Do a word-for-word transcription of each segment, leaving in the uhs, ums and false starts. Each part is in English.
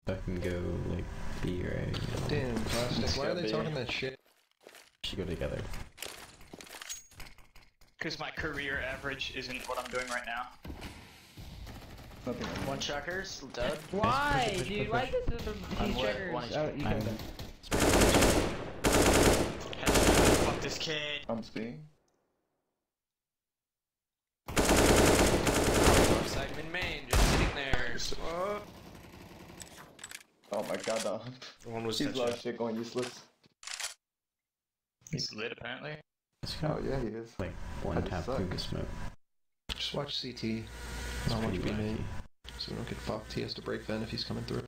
I can go like B or A. You know? Damn, plastic. Why are they talking that shit? Should go together. Because my career average isn't what I'm doing right now. Nothing like One checkers, dead. Why, push, push, dude? push, Why push. is this from I'm these lit. checkers? One Oh, you I'm- can go. Fuck this kid. I'm speaking. Offside in main, just sitting there. Oh. Oh my god, that One was he's touched a lot up. of shit going useless. He's lit apparently. It's Oh kind of yeah, he is. like one That tap sucks. through the smoke. Just watch C T. It's Not watch pretty B main. wacky. So we don't get fucked. He has to break Ven if he's coming through.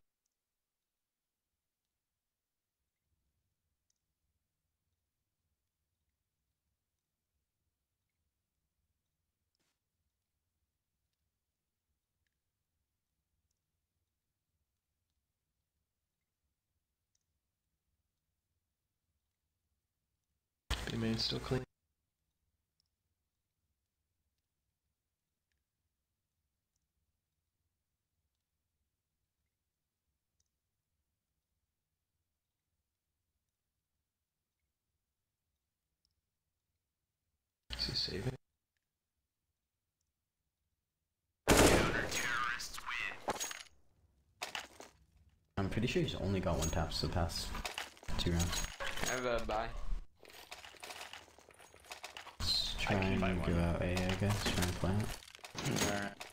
B main's still clean. Is he saving? I'm pretty sure he's only got one taps the past two rounds. I have a buy. Let's try I can and buy go one. out A, I guess. Try and plant. Alright.